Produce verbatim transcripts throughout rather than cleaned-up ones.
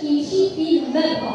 يمشي في المبنى.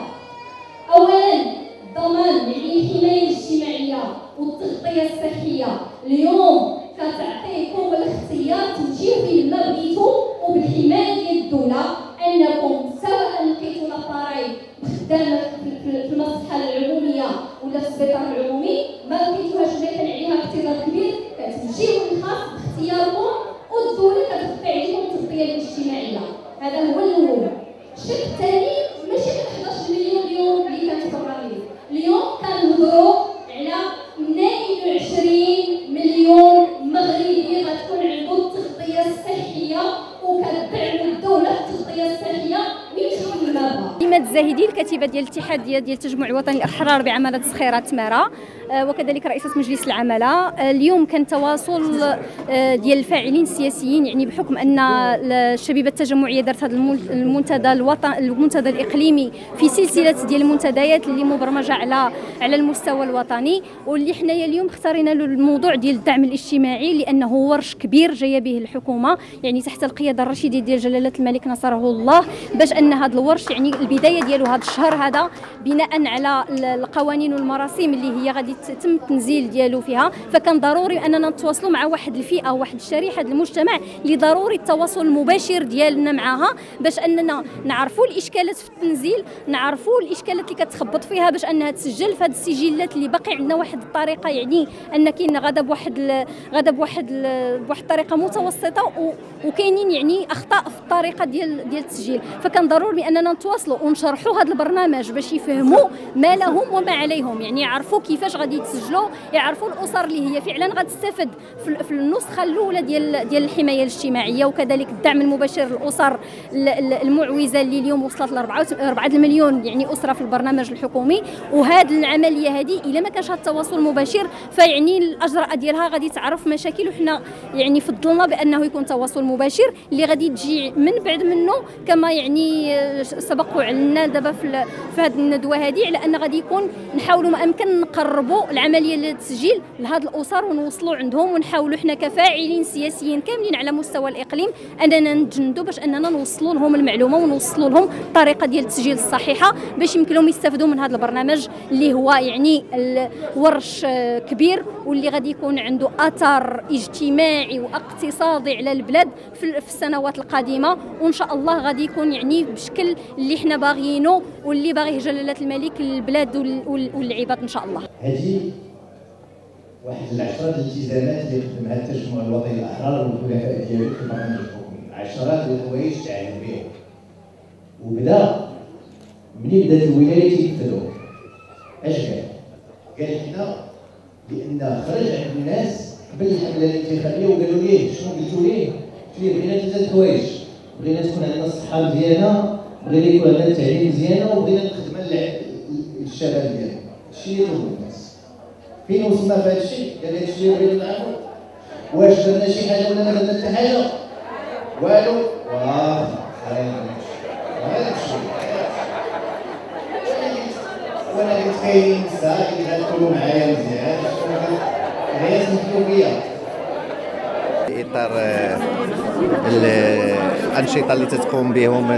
اولا ضمان يعني الحمايه الاجتماعيه والتغطيه الصحيه اليوم كتعطيكم الاختيار تمشيو فين ما بغيتو وبالحمايه ديال الدوله، انكم سواء لقيتو لاباراي خدامه في المصحه العموميه ولا في السبيطار العمومي، ما لقيتوهاش ولا كان عليها اقتراض كبير كتمشيو للخاص باختياركم والدوله كتغطي عليكم التغطيه الاجتماعيه. هذا هو الاول. الشق الثاني ماشي حداش مليون اليوم اللي كانت براميل، اليوم كنهضروا على اثنين وعشرين مليون مغربي غتكون عنده التغطيه الصحيه وكتدعم الدوله في التغطيه الصحيه ويمشيو للمبنى. إيماد الزاهدي الكاتبه ديال الاتحاد ديال التجمع الوطني الاحرار بعماله صخيره تماره، وكذلك رئيسة مجلس العمالة. اليوم كان تواصل ديال الفاعلين السياسيين، يعني بحكم ان الشبيبه التجمعيه دارت هذا المنتدى الوطني المنتدى الاقليمي في سلسله ديال المنتديات اللي مبرمجه على على المستوى الوطني، واللي حنايا اليوم اختارينا له الموضوع ديال الدعم الاجتماعي لانه ورش كبير جايه به الحكومه، يعني تحت القياده الرشيديه ديال جلاله الملك نصره الله، باش ان هذا الورش يعني البدايه ديالو هذا الشهر هذا بناء على القوانين والمراسيم اللي هي غادي تم التنزيل ديالو فيها. فكان ضروري اننا نتواصلوا مع واحد الفئه واحد الشريحه ديال المجتمع اللي ضروري التواصل المباشر ديالنا معها باش اننا نعرفوا الاشكالات في التنزيل، نعرفوا الاشكالات اللي كتخبط فيها باش انها تسجل في هذه السجلات اللي باقي عندنا واحد الطريقه، يعني ان كاين غدا بواحد غدا بواحد بواحد الطريقه متوسطه وكاينين يعني اخطاء في الطريقه ديال ديال التسجيل. فكان ضروري اننا نتواصلوا ونشرحوا هذا البرنامج باش يفهموا ما لهم وما عليهم، يعني يعرفوا كيفاش غادي يتسجلوا، يعرفوا الاسر اللي هي فعلا غتستافد في النسخه الاولى ديال ديال الحمايه الاجتماعيه، وكذلك الدعم المباشر للاسر المعوزه اللي اليوم وصلت ل أربعة المليون يعني اسره في البرنامج الحكومي. وهذه العمليه هذه الا ما كانش هذا التواصل المباشر فيعني الاجراء ديالها غادي تعرف مشاكل، وحنا يعني فضلنا بانه يكون تواصل مباشر اللي غادي تجي من بعد منه كما يعني سبق وعلنا دابا في في هذه الندوه هذه، على ان غادي يكون نحاولوا ما امكن نقربوا العمليه للتسجيل لهاد الاسر ونوصلوا عندهم، ونحاولوا حنا كفاعلين سياسيين كاملين على مستوى الاقليم اننا نتجندوا باش اننا نوصلوا لهم المعلومه ونوصلوا لهم الطريقه ديال التسجيل الصحيحه باش يمكن لهم يستافدوا من هذا البرنامج اللي هو يعني ورش كبير واللي غادي يكون عنده اثر اجتماعي واقتصادي على البلاد في السنوات القادمه، وان شاء الله غادي يكون يعني بشكل اللي حنا باغيينه واللي باغيه جلاله الملك للبلاد والعباد ان شاء الله. هذه واحد العشرات الالتزامات اللي خدمها التجمع الوطني الاحرار والخلفاء ديالو في البرنامج الحكومي، عشرات الحوايج تعامل بهم. وبدا منين بدات الولايه تينفذوا اش قال؟ قال حنا لان خرج عند الناس قبل الحمله الانتخابيه وقالوا ليه شنو قلتوا ليه؟ قلت ليه بغينا ثلاثه الحوايج، بغينا تكون عندنا الصحه مزيانه، بغينا يكون عندنا التعليم مزيانه، وبغينا الخدمه للشباب ديالنا. هادشي اللي طلبوا الناس. فين وصلنا في هذا الشيء؟ قال هذا الشيء اللي بغينا نعرفو. واش درنا شي حاجه ولا ما درنا حتى حاجه؟ والو. واه هذا الشيء. وانا قلت كاينين نساء اللي غتكونوا معايا مزيان، هي سمحتوا فيا. في اطار الانشطه اللي تتقوم بهم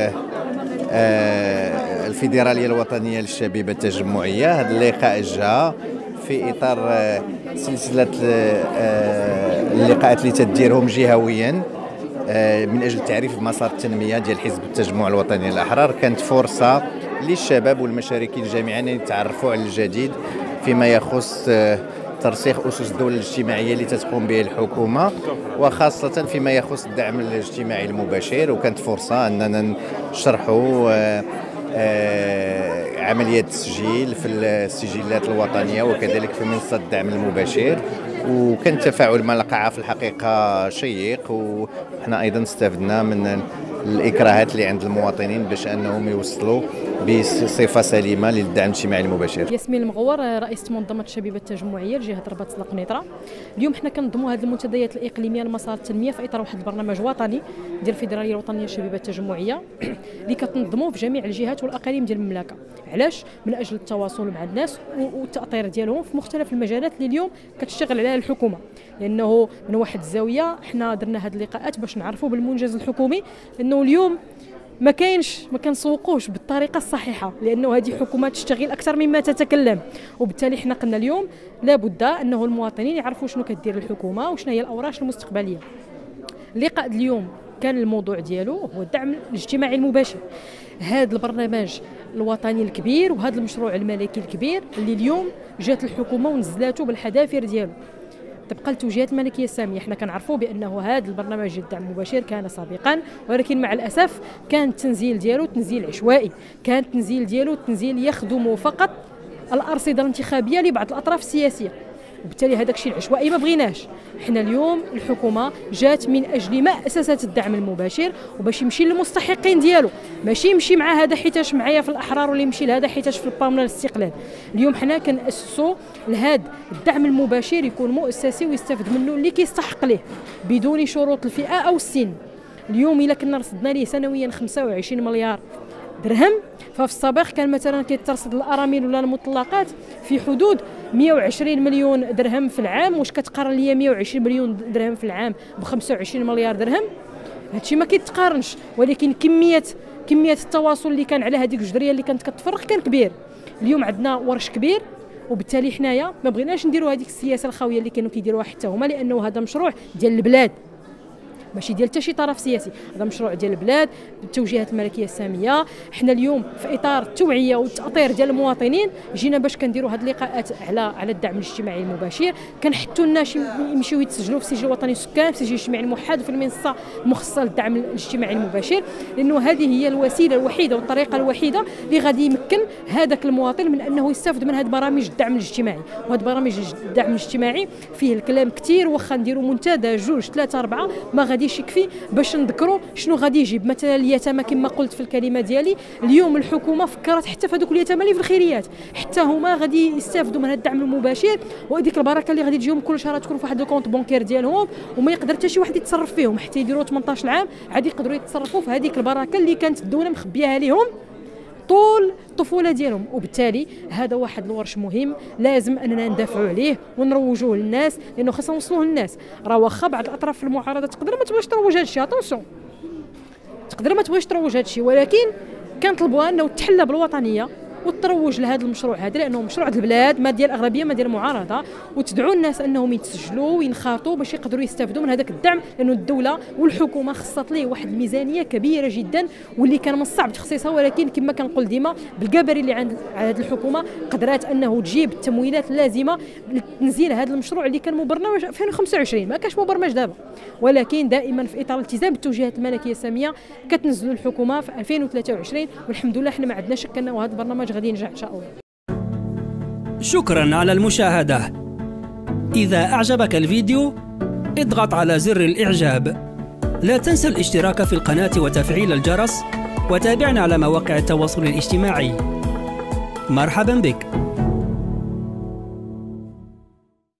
الفيدراليه الوطنيه للشبيبه التجمعيه، هذا اللقاء جاء في اطار سلسله اللقاءات اللي تديرهم جهويا من اجل تعريف مسار التنميه ديال حزب التجمع الوطني الاحرار. كانت فرصه للشباب والمشاركين جميعا ان يتعرفوا على الجديد فيما يخص ترسيخ اسس الدوله الاجتماعيه اللي تتقوم به الحكومه، وخاصه فيما يخص الدعم الاجتماعي المباشر. وكانت فرصه اننا نشرحوا عمليه التسجيل في السجلات الوطنيه وكذلك في منصه الدعم المباشر، وكان التفاعل مع القاعه في الحقيقه شيق، وحنا ايضا استفدنا من الاكراهات اللي عند المواطنين باش انهم يوصلوا بصفه سليمه للدعم الاجتماعي المباشر. ياسمين المغور، رئيسه منظمه الشبيبه التجمعيه لجهه رباط القنيطره. اليوم حنا كنظموا هذه المنتديات الاقليميه لمسار التنميه في اطار واحد البرنامج وطني ديال الفيدراليه الوطنيه للشبيبه التجمعيه اللي كتنظموا في جميع الجهات والاقاليم ديال المملكه. علاش؟ من اجل التواصل مع الناس والتاطير ديالهم في مختلف المجالات اللي اليوم كتشتغل عليها الحكومه، لانه من واحد الزاويه حنا درنا هذه اللقاءات باش نعرفوا بالمنجز الحكومي، لانه اليوم ما كاينش ما كنسوقوش بالطريقه الصحيحه، لانه هذه حكومه تشتغل اكثر مما تتكلم. وبالتالي حنا قلنا اليوم لابد انه المواطنين يعرفوا شنو كدير الحكومه وشنو هي الاوراق المستقبليه. اللقاء اليوم كان الموضوع ديالو هو الدعم الاجتماعي المباشر. هذا البرنامج الوطني الكبير وهذا المشروع الملكي الكبير اللي اليوم جات الحكومه ونزلاته بالحذافير ديالو طبقا للتوجيهات الملكيه الساميه. حنا كنعرفوا بانه هذا البرنامج الدعم المباشر كان سابقا، ولكن مع الاسف كان التنزيل ديالو تنزيل عشوائي، كان التنزيل ديالو تنزيل يخدم فقط الارصده الانتخابيه لبعض الاطراف السياسيه، وبالتالي هذاك الشيء العشوائي ما بغيناش. حنا اليوم الحكومه جات من اجل مؤسسه الدعم المباشر وباش يمشي للمستحقين ديالو، ماشي يمشي مع هذا حيتاش معايا في الاحرار ولا يمشي لهذا حيتاش في البارلمان الاستقلال. اليوم حنا كنأسسوا لهذا الدعم المباشر يكون مؤسسي ويستافد منه اللي كيستحق ليه بدون شروط الفئه او السن. اليوم الا كنا رصدنا ليه سنويا خمسة وعشرين مليار درهم، ففي السابق كان مثلا كيترصد الارامل ولا المطلقات في حدود مئة وعشرين مليون درهم في العام. واش كتقارن ليا مئة وعشرين مليون درهم في العام ب خمسة وعشرين مليار درهم؟ هادشي ما كيتقارنش. ولكن كميه كميه التواصل اللي كان على هذيك الجدريه اللي كانت كتفرق كان كبير. اليوم عندنا ورش كبير، وبالتالي حنايا ما بغيناش نديروا هذيك السياسه الخاويه اللي كانوا كيديروها حتى هما، لانه هذا مشروع ديال البلاد ماشي ديال حتى شي طرف سياسي، هذا مشروع ديال البلاد بالتوجيهات الملكيه الساميه. حنا اليوم في اطار التوعيه والتاطير ديال المواطنين جينا باش كنديروا هاد اللقاءات على على الدعم الاجتماعي المباشر. كنحثوا الناس يمشيو يتسجلوا في السجل الوطني للسكان، في السجل الاجتماعي الموحد، في المنصه المخصصه للدعم الاجتماعي المباشر، لانه هذه هي الوسيله الوحيده والطريقه الوحيده اللي غادي يمكن هذاك المواطن من انه يستافد من هذه برامج الدعم الاجتماعي. وهاد برامج الدعم الاجتماعي فيه الكلام كثير، واخا نديروا منتدى جوج ثلاثه اربعه ما غاديش يكفي باش نذكروا شنو غادي يجيب. مثلا اليتامى كما قلت في الكلمه ديالي، اليوم الحكومه فكرت حتى في هذوك اليتامى اللي في الخيريات، حتى هما غادي يستافدوا من هذا الدعم المباشر، وهذيك البركه اللي غادي تجيهم كل شهر تكون في واحد الكونت بونكير ديالهم، وما يقدر حتى شي واحد يتصرف فيهم حتى يديروا ثمنطاش عام عاد يقدروا يتصرفوا في هذيك البركه اللي كانت الدوله مخبياها لهم طول الطفوله ديالهم. وبالتالي هذا واحد الورش مهم لازم اننا ندافعوا عليه ونروجوه للناس، لانه خاصنا نوصلوه للناس. راه واخا بعض الاطراف في المعارضه تقدر ما تبغيش تروج هذا الشيء، اتونسيون تقدر ما تبغيش تروج هذا الشيء، ولكن كنطلبوها انه تحلى بالوطنيه وتروج لهذا المشروع هذا، لانه مشروع البلاد ما ديال الاغلبيه ما ديال المعارضه، وتدعوا الناس انهم يتسجلوا وينخرطوا باش يقدروا يستافدوا من هذاك الدعم، لانه الدوله والحكومه خصت ليه واحد الميزانيه كبيره جدا واللي كان من الصعب تخصيصها، ولكن كما كنقول ديما بالجبري اللي عند هذه الحكومه قدرات انه تجيب التمويلات اللازمه لتنزيل هذا المشروع اللي كان مبرمج في ألفين وخمسة وعشرين، ما كانش مبرمج دابا، ولكن دائما في اطار الالتزام بالتوجيهات الملكيه الساميه كتنزلوا الحكومه في ألفين وثلاثة وعشرين، والحمد لله حنا ما عندنا شك انه هذا البرنامج غادي ينجح ان شاء الله. شكرا على المشاهدة. إذا أعجبك الفيديو اضغط على زر الإعجاب. لا تنسى الاشتراك في القناة وتفعيل الجرس، وتابعنا على مواقع التواصل الاجتماعي. مرحبا بك.